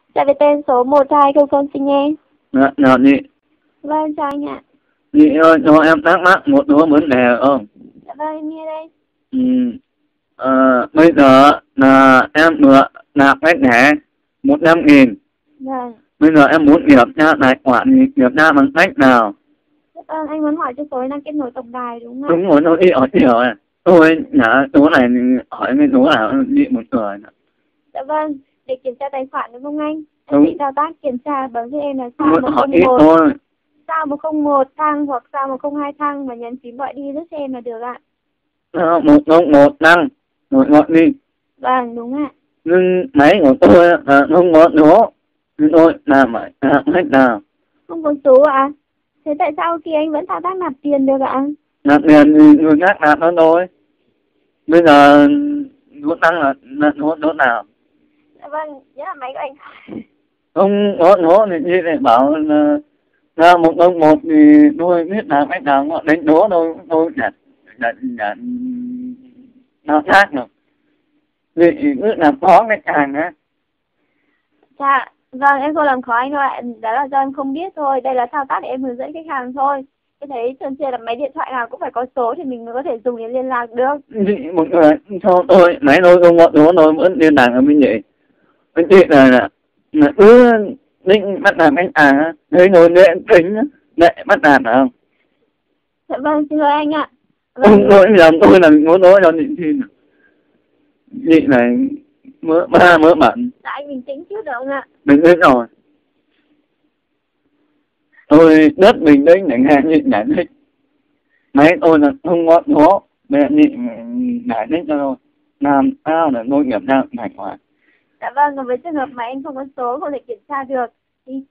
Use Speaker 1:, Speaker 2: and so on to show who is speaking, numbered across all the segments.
Speaker 1: Dạ về tên số 1200 xin nghe.
Speaker 2: Dạ, chị.
Speaker 1: Vâng, chào anh ạ.
Speaker 2: Chị ơi, cho em thắc mắc một số vấn đề không?
Speaker 1: Dạ vâng, em nghe đây.
Speaker 2: Bây giờ là em vừa nạp cái thẻ 100.000.
Speaker 1: Vâng.
Speaker 2: Bây giờ em muốn kiểm tra tài khoản thì kiểm tra bằng cách nào?
Speaker 1: Dạ vâng, anh muốn hỏi cho số đang kết nối tổng đài đúng không ạ?
Speaker 2: Đúng rồi, tôi đi hỏi nhiều này. Tôi nhả số này hỏi cái số nào chị một người.
Speaker 1: Dạ vâng, để kiểm tra tài khoản đúng không anh?
Speaker 2: Đúng.
Speaker 1: Chị thao tác kiểm tra bấm cho em là sao
Speaker 2: Muốn hỏi ít
Speaker 1: 101,
Speaker 2: thôi.
Speaker 1: sao 101 thăng hoặc sao 102 thăng và nhấn phím gọi đi giúp cho em là được ạ.
Speaker 2: 101 thăng, rồi gọi đi.
Speaker 1: Vâng, đúng ạ.
Speaker 2: Nhưng máy của tôi không có số. Nhưng tôi làm hết nào.
Speaker 1: Không có số ạ? Thế tại sao khi anh vẫn thao tác nạp tiền được ạ?
Speaker 2: Nạp tiền thì người khác nạp nó thôi. Bây giờ số tăng là số nào?
Speaker 1: Dạ vâng, nhớ là máy của anh.
Speaker 2: Không có số thì chị lại bảo là ra 101 thì tôi biết là cách nào họ đánh số tôi nhận nào khác được. Vì cứ làm khó cái càng á.
Speaker 1: Dạ, vâng, em không làm khó anh đâu ạ. Đó là do em không biết thôi. Đây là thao tác để em hướng dẫn khách hàng thôi. Em thấy trơn trề là máy điện thoại nào cũng phải có số thì mình mới có thể dùng để liên lạc được.
Speaker 2: Chị một người cho tôi, máy tôi không có số tôi vẫn liên lạc ở bên chị. Bên chị là cứ định bắt làm anh thấy rồi để tính để bắt làm phải không?
Speaker 1: Dạ vâng, xin lỗi anh ạ.
Speaker 2: Không, lỗi nhầm tôi là muốn nói cho chị thì chị này mỡ bẩn.
Speaker 1: Dạ anh bình tĩnh chút được không ạ?
Speaker 2: Bình tĩnh rồi. Tôi rất bình tĩnh để nghe chị giải thích. Máy tôi là không có số để chị giải thích cho tôi. Làm sao để tôi kiểm tra tài khoản.
Speaker 1: Dạ vâng, còn với trường hợp mà anh không có số không thể kiểm tra được thì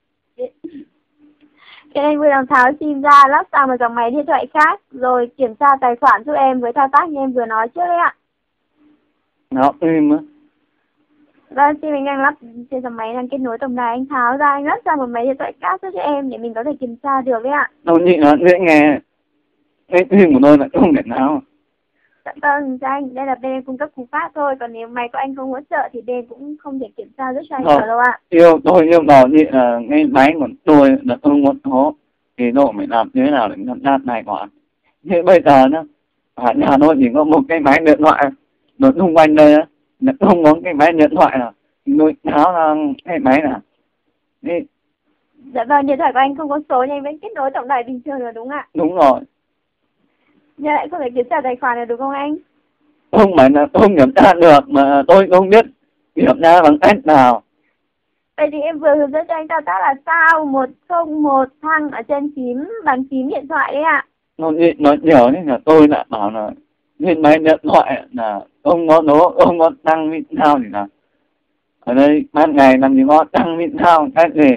Speaker 1: cái anh vui lòng tháo sim ra lắp sang một dòng máy điện thoại khác rồi kiểm tra tài khoản giúp em với thao tác như em vừa nói trước đấy ạ.
Speaker 2: Nó im á.
Speaker 1: Vâng, sim anh đang lắp trên dòng máy đang kết nối tổng đài, anh tháo ra anh lắp sang một máy điện thoại khác giúp cho em để mình có thể kiểm tra được đấy ạ.
Speaker 2: Đâu chị nói dễ nghe. Cái sim của tôi là không thể nào.
Speaker 1: Dạ vâng, cho anh, đây là bên em cung cấp cú pháp thôi, còn nếu máy của anh không hỗ trợ thì bên cũng không thể kiểm tra giúp cho anh được đâu ạ.
Speaker 2: Tôi yêu cầu chị là cái máy của tôi là không có số thì tôi phải làm thế nào để kiểm tra tài khoản. Thế bây giờ nhá, ở nhà tôi chỉ có một cái máy điện thoại, nó xung quanh đây á, không có cái máy điện thoại nào, tôi tháo ra cái máy nào. Đi.
Speaker 1: Dạ vâng, điện thoại của anh không có số nhưng anh vẫn kết nối tổng đài bình thường rồi đúng ạ?
Speaker 2: Đúng rồi.
Speaker 1: Nhưng lại không thể kiểm tra tài khoản được đúng không anh?
Speaker 2: Không phải là không kiểm tra được mà tôi không biết kiểm tra bằng cách nào.
Speaker 1: Vậy thì em vừa hướng dẫn cho anh thao tác là sao 101 thăng ở trên phím bàn phím điện thoại đấy ạ.
Speaker 2: Nói nhiều nên là tôi lại bảo là trên máy điện thoại là không có số, không có tăng vị sao thì là ở đây ban ngày làm gì có tăng vị sao cái gì.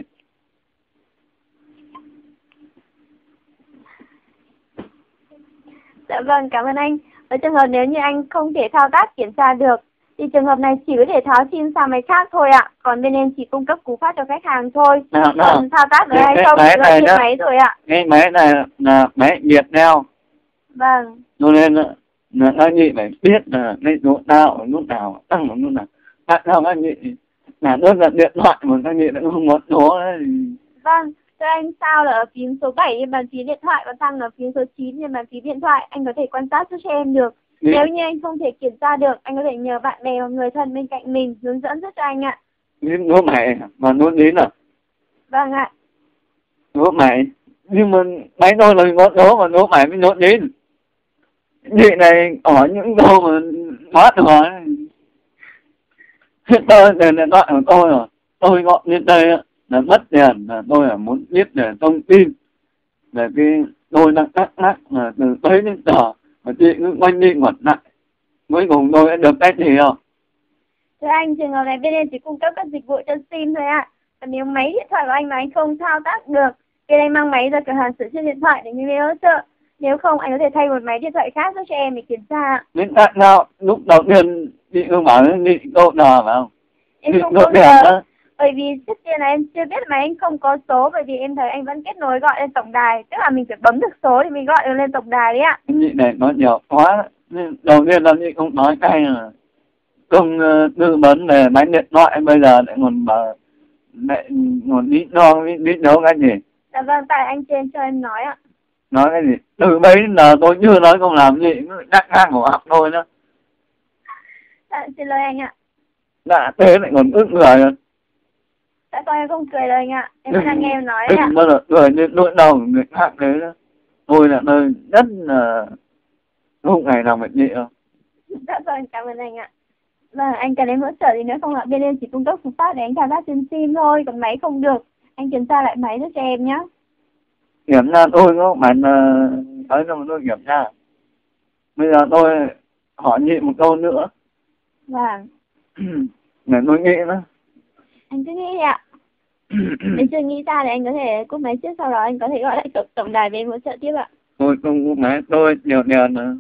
Speaker 1: Dạ vâng, cảm ơn anh. Ở trường hợp nếu như anh không thể thao tác kiểm tra được thì trường hợp này chỉ có thể tháo sim sang máy khác thôi ạ. Còn bên em chỉ cung cấp cú pháp cho khách hàng thôi. Còn thao tác được hay không thì là trên máy rồi ạ.
Speaker 2: Cái máy này là máy Viettel.
Speaker 1: Vâng.
Speaker 2: Cho nên là các chị phải biết là cái số nào ở nút nào tăng ở nút nào. Tại sao các chị là đơn là điện thoại mà các chị lại không có số đấy.
Speaker 1: Vâng. Thưa anh, sao là ở phím số 7 trên bàn phím điện thoại và thăng ở phím số 9 trên bàn phím điện thoại, anh có thể quan sát giúp cho em được. Nếu như anh không thể kiểm tra được, anh có thể nhờ bạn bè hoặc người thân bên cạnh mình hướng dẫn giúp cho anh ạ.
Speaker 2: Nút mày mà nút đến à?
Speaker 1: Vâng ạ.
Speaker 2: Nút mày, nhưng mà máy tôi là có số mà nút mày mới nút đến. Chị này ở những đâu mà thoát rồi. Hiện tôi là điện thoại của tôi rồi. Tôi gọi lên đây là mất tiền, là tôi là muốn biết về thông tin về cái tôi đang thắc mắc là từ tới đến giờ mà chị cứ quanh đi quẩn lại, cuối cùng tôi đã được cái gì không?
Speaker 1: Thưa anh, trường hợp này bên em chỉ cung cấp các dịch vụ cho sim thôi ạ. Còn nếu máy điện thoại của anh mà anh không thao tác được, bên anh mang máy ra cửa hàng sửa chữa điện thoại để nhân viên hỗ trợ. Nếu không, anh có thể thay một máy điện thoại khác giúp cho em để kiểm tra.
Speaker 2: Đến tại sao lúc đầu tiên chị không bảo chị câu đờ phải không?
Speaker 1: Em không câu đờ. Bởi vì trước tiên là em chưa biết mà anh không có số, bởi vì em thấy anh vẫn kết nối gọi lên tổng đài, tức là mình phải bấm được số thì mình gọi được lên tổng đài đấy ạ.
Speaker 2: Chị này nói nhiều quá. Đầu tiên là chị không nói cái là không tư vấn về máy điện thoại, bây giờ lại còn lại còn đi non đi đâu cái gì.
Speaker 1: Dạ vâng, tại anh trên cho em nói ạ.
Speaker 2: Nói cái gì? Từ bấy đến giờ tôi chưa nói không làm gì, đắc ngang của học thôi nữa.
Speaker 1: Dạ, xin lỗi anh ạ.
Speaker 2: Đã thế lại còn ức người rồi.
Speaker 1: Tại sao em không cười đâu anh ạ? Em đang nghe em nói ạ.
Speaker 2: Đừng bao giờ cười đến nỗi đau của người khác thế đó. Tôi là nơi rất là không ngày nào mệt nhị đâu.
Speaker 1: Dạ vâng, cảm ơn anh ạ. Vâng, anh cần em hỗ trợ gì nữa không ạ? Bên em chỉ cung cấp phương pháp để anh thao tác trên sim thôi, còn máy không được. Anh kiểm tra lại máy giúp cho em nhé.
Speaker 2: Kiểm tra tôi có bạn nói cho tôi kiểm tra. Bây giờ tôi hỏi nhị một câu nữa.
Speaker 1: Vâng.
Speaker 2: Để tôi nghĩ đó.
Speaker 1: Anh cứ nghĩ đi ạ. Anh chưa nghĩ ra thì anh có thể cúp máy trước, sau đó anh có thể gọi lại tổng đài về em hỗ trợ tiếp ạ.
Speaker 2: Tôi không có máy, tôi nhiều tiền nữa.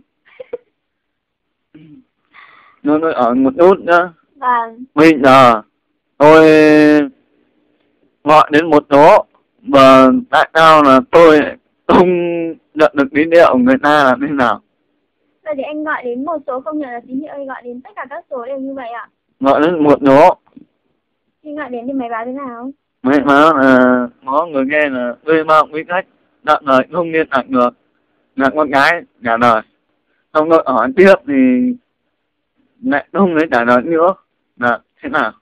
Speaker 2: Tôi ở một chút nhá.
Speaker 1: Vâng.
Speaker 2: Bây giờ tôi gọi đến một số và tại sao là tôi không nhận được tín hiệu của người ta là thế nào?
Speaker 1: Vậy thì anh gọi đến một số không nhận là tín hiệu, anh gọi đến tất cả các số đều như vậy ạ?
Speaker 2: Gọi đến một số.
Speaker 1: Khi gọi đến thì máy báo thế nào?
Speaker 2: Máy báo là có người nghe là thuê bao quý khách tạm thời không liên lạc được, là con gái trả lời. Xong tôi hỏi tiếp thì lại không lấy trả lời nữa, là thế nào?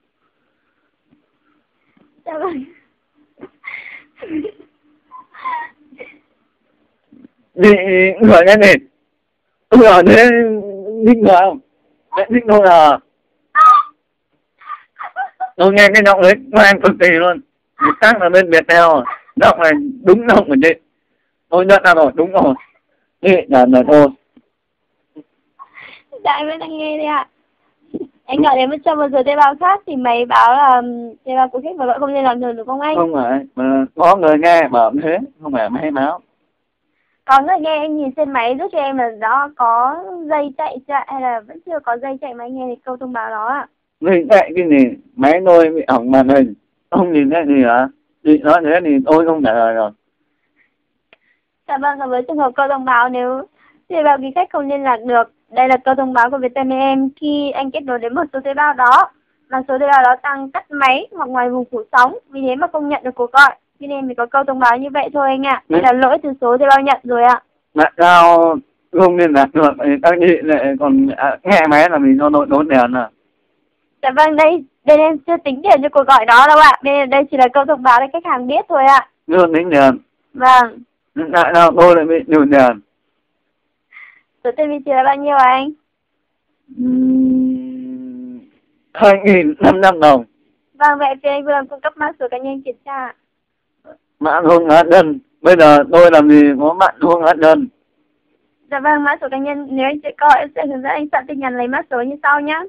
Speaker 1: Dạ vâng.
Speaker 2: Thì người nghe này tôi ở thế thích người không? Đấy thích thôi à. Tôi nghe cái giọng đấy quen cực kỳ luôn. Người khác là bên Viettel, giọng này đúng giọng của chị. Tôi nhận ra rồi, đúng rồi. Chị là thôi.
Speaker 1: Dạ em đang nghe đi ạ. Anh gọi đến cho một giờ thuê bao khác thì máy báo là thuê bao của khách và gọi không liên lạc được đúng không anh?
Speaker 2: Không phải, mà có người nghe bảo thế, không phải máy báo.
Speaker 1: Có người nghe, anh nhìn trên máy giúp cho em là đó có dây chạy chưa hay là vẫn chưa có dây chạy mà anh nghe thì câu thông báo đó ạ?
Speaker 2: Dây chạy cái gì? Máy tôi bị hỏng màn hình. Không nhìn thấy gì hả? Chị nói thế thì tôi không trả lời rồi.
Speaker 1: Dạ vâng, và với trường hợp câu thông báo nếu thuê bao quý khách không liên lạc được, đây là câu thông báo của Viettel em khi anh kết nối đến một số thuê bao đó mà số thuê bao đó đang tắt máy hoặc ngoài vùng phủ sóng, vì thế mà không nhận được cuộc gọi. Cho nên mới có câu thông báo như vậy thôi anh ạ. Đây là lỗi từ số thuê bao nhận rồi ạ.
Speaker 2: Tại sao không liên lạc được? Các chị lại còn nghe máy là mình cho đội đốt đèn à?
Speaker 1: Dạ vâng, đây bên em chưa tính tiền cho cuộc gọi đó đâu ạ. Bên đây chỉ là câu thông báo để khách hàng biết thôi ạ.
Speaker 2: Chưa tính tiền.
Speaker 1: Vâng.
Speaker 2: Tại sao tôi lại bị nhiều tiền?
Speaker 1: Số tiền vị trí là bao nhiêu hả anh?
Speaker 2: 2.500 đồng.
Speaker 1: Vâng, vậy phía anh vừa làm cung cấp mã số cá nhân kiểm tra.
Speaker 2: Mã số cá nhân. Bây giờ tôi làm gì có mã số cá nhân?
Speaker 1: Dạ vâng, mã số cá nhân nếu anh sẽ gọi em sẽ hướng dẫn anh soạn tin nhắn lấy mã số như sau nhé.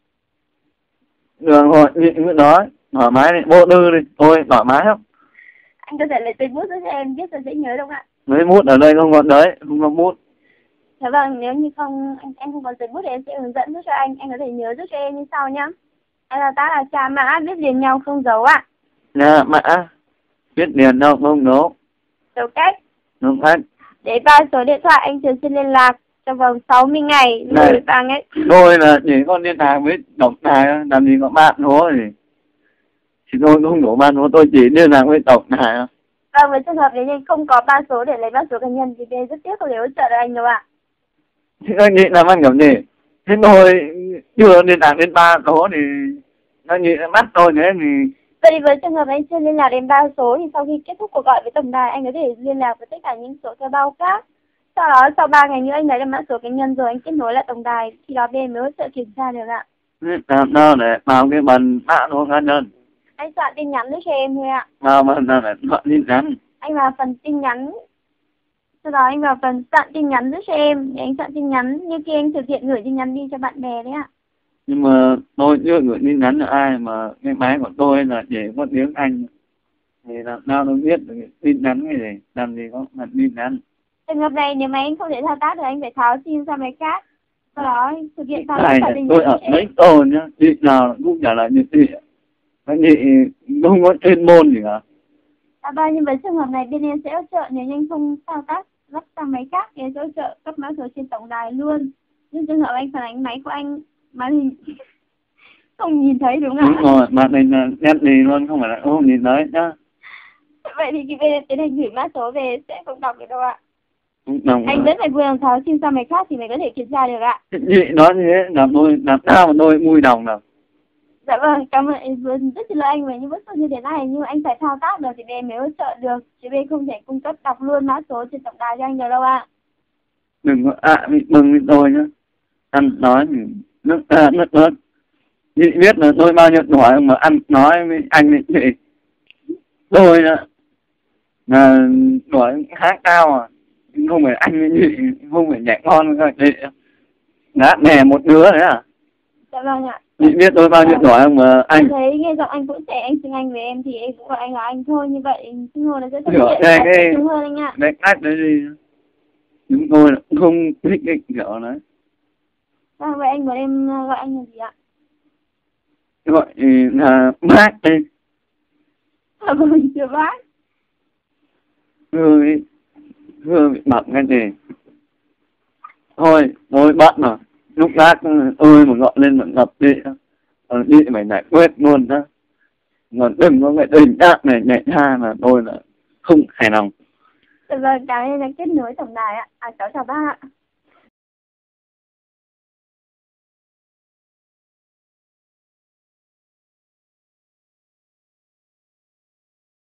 Speaker 2: Được rồi, chị cứ nói. Thoải mái đi, vô tư đi. Tôi thoải mái không?
Speaker 1: Anh có thể lấy giấy bút cho em viết rồi dễ nhớ không ạ?
Speaker 2: Lấy bút ở đây không có đấy, không có bút.
Speaker 1: Dạ vâng, nếu như không anh không có giấy bút thì em sẽ hướng dẫn giúp cho anh có thể nhớ giúp cho em như sau nhé. Anh là ta là trà mã viết liền nhau không dấu ạ.
Speaker 2: Nhà mã viết liền đâu không dấu.
Speaker 1: Dấu cách.
Speaker 2: Dấu cách.
Speaker 1: Để ba số điện thoại anh thường xuyên liên lạc trong vòng 60 ngày.
Speaker 2: Này,
Speaker 1: vàng ấy.
Speaker 2: tôi là chỉ có liên lạc với tổng đài, làm gì có bạn số gì. Thì tôi không đủ bạn số, tôi chỉ liên lạc với tổng đài.
Speaker 1: Vâng, với trường hợp nếu như không có ba số để lấy ba số cá nhân thì bên rất tiếc không thể hỗ trợ được anh đâu ạ.
Speaker 2: Thì các chị làm ăn kiểu gì? Thế tôi chưa liên lạc đến ba số thì các chị bắt tôi thế thì...
Speaker 1: Vậy với trường hợp anh chưa liên lạc đến ba số thì sau khi kết thúc cuộc gọi với tổng đài anh có thể liên lạc với tất cả những số thuê bao khác. Sau đó sau 3 ngày nữa anh lấy được mã số cá nhân rồi anh kết nối lại tổng đài, khi đó bên mới hỗ trợ kiểm tra được ạ.
Speaker 2: Làm sao để vào cái phần mã số cá nhân?
Speaker 1: Anh soạn tin nhắn cho em thôi ạ.
Speaker 2: Vào phần nào để soạn tin nhắn?
Speaker 1: Anh vào phần tin nhắn. Sau đó anh vào phần soạn tin nhắn giúp cho em để anh soạn tin nhắn như khi anh thực hiện gửi tin nhắn đi cho bạn bè đấy ạ.
Speaker 2: Nhưng mà tôi chưa gửi tin nhắn cho ai mà cái máy của tôi là chỉ có tiếng Anh. Thì làm sao tôi biết được tin nhắn cái gì, làm gì có mặt tin nhắn.
Speaker 1: Trường hợp này nếu mà anh không thể thao tác thì anh phải tháo sim sang máy khác. Sau đó anh thực hiện thao
Speaker 2: tác
Speaker 1: tin nhắn.
Speaker 2: Tôi ở mấy tô nhá, chị nào cũng trả lời như chị. Các chị không có chuyên môn gì cả.
Speaker 1: Vâng, nhưng với trường hợp này bên em sẽ hỗ trợ nếu như anh không thao tác lắp sang máy khác thì em sẽ hỗ trợ cấp mã số trên tổng đài luôn. Nhưng trường hợp anh phản ánh máy của anh màn hình không nhìn thấy đúng không
Speaker 2: Đúng
Speaker 1: ạ?
Speaker 2: rồi, màn hình là nét đi luôn, không phải là không nhìn thấy nhá.
Speaker 1: Vậy thì cái bên tiến hành gửi mã số về sẽ không đọc được đâu ạ.
Speaker 2: Đồng
Speaker 1: Anh vẫn phải vui lòng tháo sim sang máy khác thì mới có thể kiểm tra được ạ.
Speaker 2: chị nói như thế làm tôi làm sao mà tôi vui lòng nào.
Speaker 1: Dạ vâng, cảm ơn anh Vương rất là anh về những bức xúc như thế này, nhưng mà anh phải thao tác được thì bên mới hỗ trợ được, chứ bên không thể cung cấp đọc luôn mã số trên tổng đài cho anh được đâu ạ.
Speaker 2: Đừng có bị bừng lên tôi nhá. Ăn nói thì nước nước chị biết là tôi bao nhiêu tuổi mà ăn nói với anh ấy chị. Tôi là tuổi khá cao à, không phải anh với chị, không phải nhẹ ngon các chị. Ngã nè một đứa đấy à.
Speaker 1: Dạ vâng ạ.
Speaker 2: Chị biết tôi bao nhiêu tuổi không mà anh.
Speaker 1: Em thấy nghe giọng anh cũng trẻ, anh xưng anh với em thì em cũng gọi anh là anh thôi, như vậy xưng hô là rất thân thiện và
Speaker 2: cái
Speaker 1: đúng hơn anh ạ.
Speaker 2: cái cách đấy gì chúng tôi không thích cái kiểu đấy.
Speaker 1: Vâng, vậy anh muốn em gọi anh là gì ạ?
Speaker 2: Gọi là bác đi.
Speaker 1: À vâng, chưa bác.
Speaker 2: Vừa bị bận cái gì. Thôi bắt mà. Lúc khác ơi mà gọi lên mà ngập đi. Đi phải giải quyết luôn đó. Còn đừng có cái tình trạng này nhảy ra là tôi là không hài lòng.
Speaker 1: Dạ vâng, cảm ơn anh đã kết nối tổng đài ạ. À, cháu chào bác ạ.